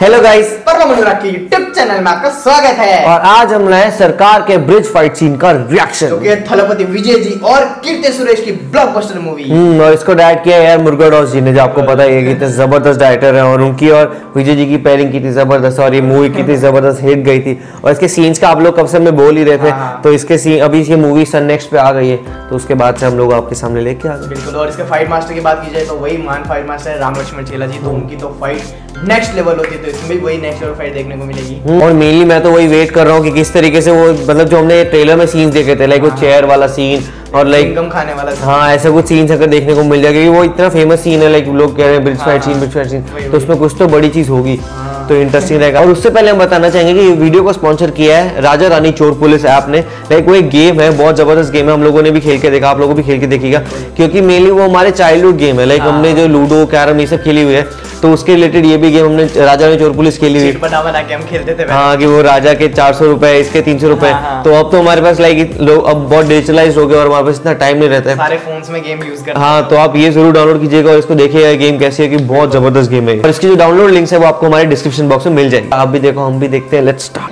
Hello guys, की YouTube channel में आपका स्वागत है। और आज हम लाए सरकार के ब्रिज फाइट सीन का रिएक्शन, जो कि थलपति विजय जी और कीर्ति सुरेश की ब्लॉकबस्टर मूवी। और इसको डायरेक्ट किया यार मुरुगदास जी ने, जो आपको पता ही है कि इतने जबरदस्त डायरेक्टर हैं। और उनकी और विजय जी की पेयरिंग की थी जबरदस्त, और ये मूवी कितनी जबरदस्त हिट गई थी। और इसके सीन्स का आप लोग कब से में बोल ही रहे थे। तो इसके सीन अभी ये मूवी सन नेक्स्ट पे आ गई है, तो उसके बाद से हम लोग आपके सामने लेके आ गए। बिल्कुल। और इसके फाइट मास्टर की बात की जाए तो वही महान फाइट मास्टर है राम लक्ष्मण चेला जी। तो उनकी तो फाइट नेक्स्ट लेवल होती है, तो इसमें भी वही नेक्स्ट लेवल फाइट देखने को मिलेगी। और मेनली मैं तो वही वेट कर रहा हूँ कि किस तरीके से वो, मतलब जो हमने ट्रेलर में सीन्स देखे थे, लाइक वो चेयर वाला सीन और लाइक खाने वाला सीन, हाँ ऐसे कुछ सीन्स अगर देखने को मिल जाएगा, क्योंकि वो इतना फेमस सीन है, लाइक लोग कह रहे हैं ब्रिज फाइट सीन, तो उसमें कुछ तो बड़ी चीज होगी, तो इंटरेस्टिंग रहेगा। और उससे पहले हम बताना चाहेंगे कि ये वीडियो को स्पॉन्सर किया है राजा रानी चोर पुलिस ऐप ने। लाइक वो एक गेम है, बहुत जबरदस्त गेम है, हम लोगों ने भी खेल के देखा, आप लोगों को भी खेल के देखिएगा, क्योंकि मेनली वो हमारे चाइल्डहुड गेम है। लाइक हमने जो लूडो कैरम ये सब खेली हुई है, तो उसके रिलेटेड ये भी गेम हमने राजा रानी चोर पुलिस खेली हुई है। बना के हम खेलते थे। हाँ, कि वो राजा के 400 रुपए, इसके 300 रुपए। तो अब तो हमारे पास लाइक लोग अब बहुत डिजिटलाइज हो गए और हमारे पास इतना टाइम नहीं रहता है, सारे फोन्स में गेम यूज करते हैं। हाँ, तो आप ये जरूर डाउनलोड कीजिएगा और इसको देखिएगा गेम कैसी है, कि बहुत जबरदस्त गेम है। और इसकी जो डाउनलोड लिंक्स है वो आपको हमारे डिस्क्रिप्शन बॉक्स में मिल जाएगी। आप भी देखो, हम भी देखते हैं। Let's start.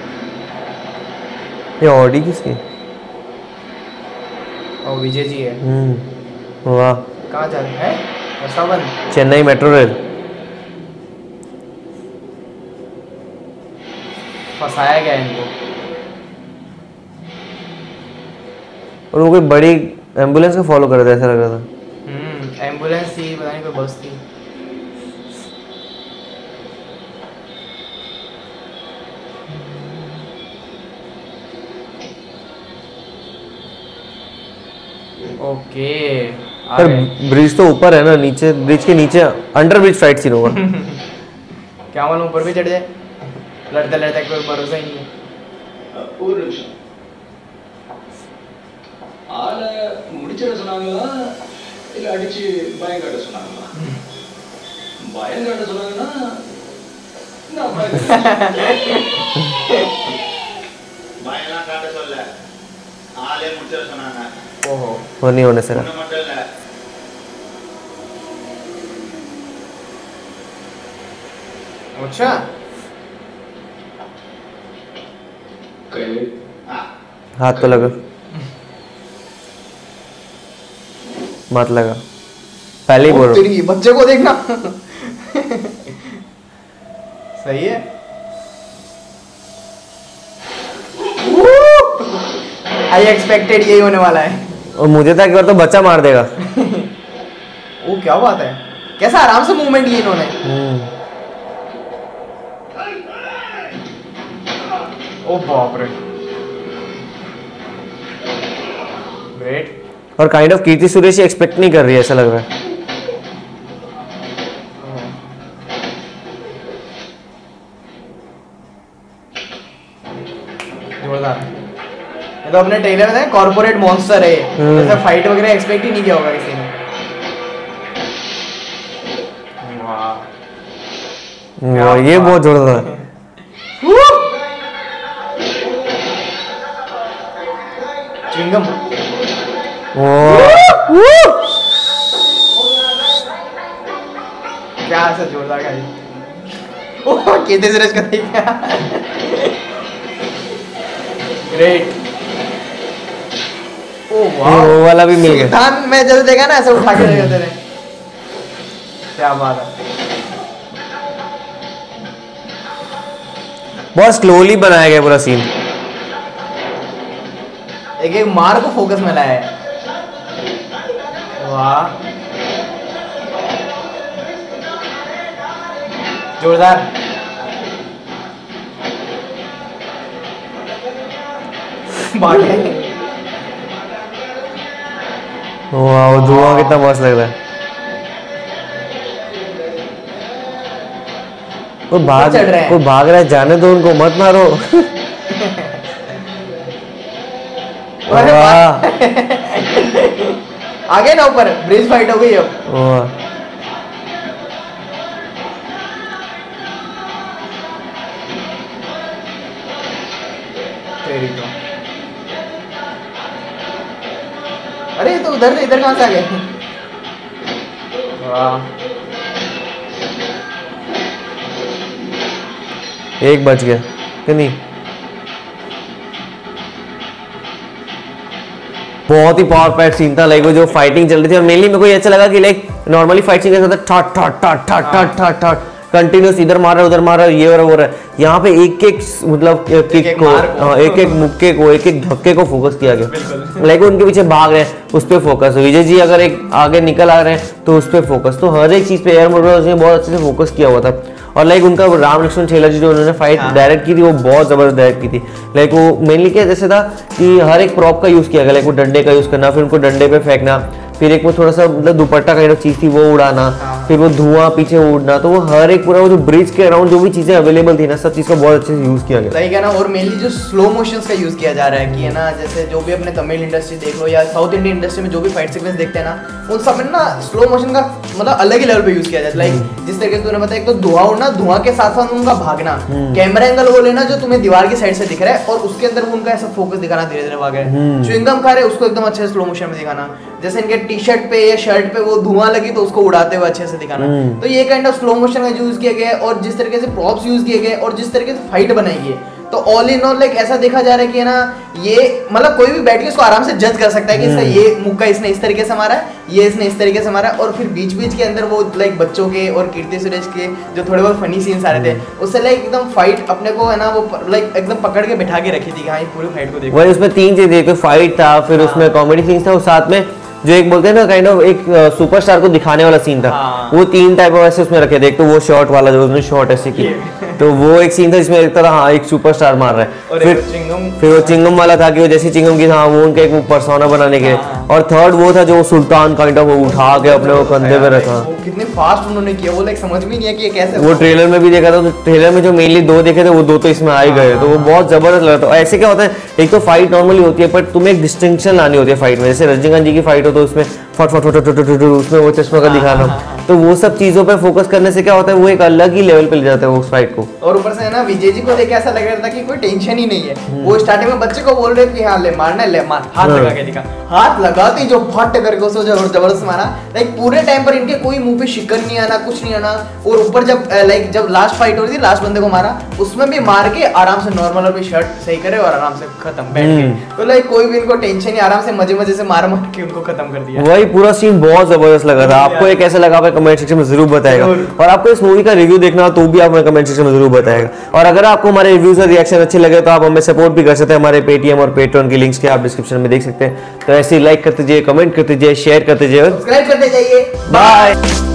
ये ऑडी किसकी? और विजय जी है। वाह, कहाँ जा रहे हैं? Chennai metro rail. फंसाया गया इनको। और वो कोई बड़ी एम्बुलेंस को फॉलो कर रहा था, ऐसा लग रहा था। एम्बुलेंस थी, पता नहीं कोई बस थी। ओके, पर ब्रिज तो ऊपर है ना, नीचे ब्रिज के नीचे अंडर ब्रिज फाइट सीन होगा। क्या मालूम ऊपर भी चढ़ जाए, लड़ते लड़ते कोई भरोसा ही नहीं है। ஒரு நிமிஷம் ஆளை முடிச்சிட சொன்னாங்களா இல்ல அடிச்சு பயம் காட்ட சொன்னாங்களா? பயம் காட்ட சொன்னாங்கன்னா பயம்லாம் காட்ட சொல்ல, ஆளே முடிச்சிட சொன்னாங்க। ओहो, वो नहीं होने से மட்டும் இல்ல, अच्छा हाथ तो लगा, मत लगा, पहले ही बोल रहा हूँ। बच्चे को देखना। सही है। आई एक्सपेक्टेड यही होने वाला है। और मुझे था कि और तो बच्चा मार देगा। वो क्या बात है, कैसा आराम से मूवमेंट किया इन्होंने। ओ बाप रे, ग्रेट। और kind of Keerthy Suresh expect नहीं कर रही है, ऐसा लग रहा है। जोरदार। ये तो अपने ट्रेलर में कॉर्पोरेट मॉन्स्टर है, जैसे फाइट वगैरह एक्सपेक्ट ही नहीं किया होगा किसी ने। वाह, ये बहुत जोरदार है। च्युइंगम। क्या ऐसा जोरदार गाड़ी। ओह, कीर्ति सुरेश का देखा। ग्रेट। ओह वाह, वो वाला भी मिल गया। सुल्तान में जब देखा ना, ऐसे उठा के ले जाते थे। क्या बात है। बहुत स्लोली बनाया गया पूरा सीन। एक एक मार को फोकस में लाया है। वाह, जोरदार। भागे। वाह, धुआं कितना मस्त लग रहा है। वो भाग रहा है, जाने दो उनको, मत मारो। आगे ना ऊपर ब्रिज फाइट हो गई अब। तेरी तो, अरे तो उधर से इधर कहां से आ गए? वाह 1 बज गया कि नहीं। बहुत ही पावर पैक सीन था, लाइक वो जो फाइटिंग चल रही थी, और मेनली मेरे को ये अच्छा लगा कि लाइक नॉर्मली फाइट सीन कैसा था, ठट ठट ठट ठट ठट ठट ठट कंटिन्यूस, इधर मार रहा है उधर मार रहा है, ये हो रहा है। यहाँ पे एक एक मतलब किक को, एक एक मुक्के को, एक एक धक्के को फोकस किया गया। लाइक उनके पीछे भाग रहे हैं उस पर फोकस, विजय जी अगर एक आगे निकल आ रहे हैं तो उस पर फोकस, तो हर एक चीज पे एयर मोटर्स ने बहुत अच्छे से फोकस किया हुआ था। और लाइक उनका राम लक्ष्मण छेला जी जो उन्होंने फाइट डायरेक्ट की थी वो बहुत जबरदस्त डायरेक्ट की थी। लाइक वो मेनली क्या जैसे था कि हर एक प्रॉप का यूज किया गया, लाइक वो डंडे का यूज करना, फिर उनको डंडे पे फेंकना, फिर एक वो थोड़ा सा मतलब दुपट्टा काइंड ऑफ चीज थी वो उड़ाना, फिर वो धुआं पीछे उड़ना, तो वो हर एक पूरा वो जो ब्रिज के अराउंड जो भी चीजें अवेलेबल थी ना, सब चीज का बहुत अच्छे से यूज किया गया। लाइक है ना, और मेनली जो स्लो मोशंस का यूज किया जा रहा है कि है ना, जैसे जो भी अपने तमिल इंडस्ट्री देख लो या साउथ इंडियन इंडस्ट्री में जो भी फाइट सीक्वेंस देखते हैं ना, उन सब में ना स्लो मोशन का मतलब अलग ही लेवल पे यूज किया जाता है। लाइक जिस तरीके से तूने बताया, एक तो धुआं उड़ना, धुआं के साथ साथ उनका भागना, कैमरा एंगल वो लेना जो तुम्हें दीवार की साइड से दिख रहा है और उसके अंदर वो उनका ऐसा फोकस दिखाना, धीरे धीरे भाग रहे हैं, च्युइंगम खा रहे उसको एकदम अच्छे स्लो मोशन में दिखाना, जैसे इनके टी शर्ट पे या शर्ट पे वो धुआं लगी तो उसको उड़ाते हुए अच्छे से दिखाना। तो ये काइंड ऑफ स्लो मोशन का यूज किया गया है, और जिस तरीके से प्रॉप्स यूज किए गए और जिस तरीके से फाइट बनाई गई, तो ऑल इन ऑल लाइक ऐसा देखा जा रहा है कि है ना, ये मतलब कोई भी बैठ के इसको आराम से जज कर सकता है कि इसका ये मुक्का इसने इस तरीके से मारा है, ये इसने इस तरीके से मारा है। और फिर बीच बीच के अंदर वो लाइक बच्चों के और कीर्ति सुरेश के जो थोड़े बहुत फनी सीन्स आ रहे थे, उससे लाइक एकदम फाइट अपने को है ना वो लाइक एकदम पकड़ के बैठा के रखी थी कि हाँ ये पूरी फाइट को देखो। वही उसमें 3 चीजें, एक फाइट था, फिर उसमें कॉमेडी सीन्स था, और साथ में जो एक बोलते हैं ना काइंड ऑफ एक सुपरस्टार को दिखाने वाला सीन था। वो 3 टाइप ऑफ ऐसे उसमें रखे थे। एक तो वो शॉट वाला जो उसने शॉट ऐसे की, तो वो एक सीन था जिसमें एक तरह हाँ एक सुपरस्टार मार रहा है। फिर वो चिंगम वाला था कि वो जैसे चिंगम की हाँ वो उनका एक पर्सोना बनाने के। और थर्ड वो था जो सुल्तान काइंड ऑफ उठा के अपने वो कंधे पे रखा। कितने फास्ट उन्होंने किया, वो लाइक समझ में नहीं है कि ये कैसे। वो ट्रेलर में भी देखा था, तो ट्रेलर में जो मेनली 2 देखे थे वो 2 तो इसमें आ ही गए, तो वो बहुत जबरदस्त लगा था। ऐसे क्या होता है, एक तो फाइट नॉर्मली होती है पर तुम्हें एक डिस्टिंक्शन लानी होती है फाइट में, जैसे रजनीकांत जी की फाइट हो तो उसमें फट फट फट फट उसमें वो चश्मा का दिखाना, तो वो सब चीजों पे फोकस करने से क्या होता है वो एक अलग ही लेवल पे ले जाता है उस फाइट को। और ऊपर से है ना विजय जी को देख ऐसा लग रहा था कि कोई टेंशन ही नहीं है। वो स्टार्टिंग में बच्चे को बोल रहे कि हाँ ले मारना है, ले मार, हाथ लगा के दिखा, हाथ लगाते ही जो फट करके उसको जबरदस्त मारा। लाइक पूरे टाइम पर इनके कोई मुंह पे शिकन नहीं आना, कुछ नहीं आना। और ऊपर जब लाइक जब लास्ट फाइट हो रही थी, लास्ट बंदे को मारा, उसमें भी मार के आराम से नॉर्मल और भी शर्ट सही करे और आराम से खत्म बैठ के। तो लाइक कोई भी इनको टेंशन नहीं, आराम से मजे मजे से मार मार के उनको खत्म कर दिया। वही पूरा सीन बहुत जबरदस्त लगा था। आपको ये कैसा लगा कमेंट सेक्शन में जरूर बताएगा, और आपको इस मूवी का रिव्यू देखना हो तो भी आप कमेंट सेक्शन में जरूर बताएगा। और अगर आपको हमारे रिव्यूज और रिएक्शन अच्छे लगे तो आप हमें सपोर्ट भी कर सकते हैं, हमारे पेटीएम और पेट्रॉन की लिंक्स के आप डिस्क्रिप्शन में देख सकते हैं। तो ऐसे ही लाइक करते जाइए, कमेंट करते जाइए, शेयर करते जाइए, सब्सक्राइब करते जाइए। बाय।